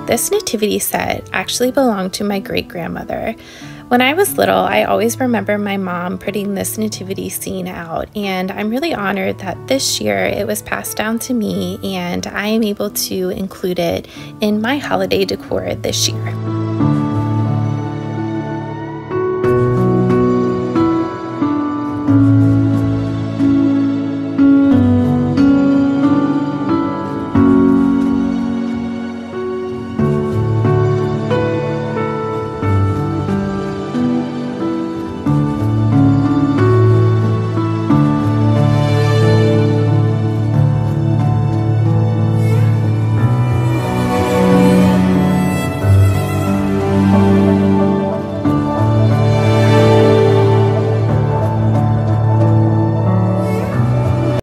this nativity set actually belonged to my great-grandmother. When I was little, I always remember my mom putting this nativity scene out, and I'm really honored that this year it was passed down to me and I am able to include it in my holiday decor this year.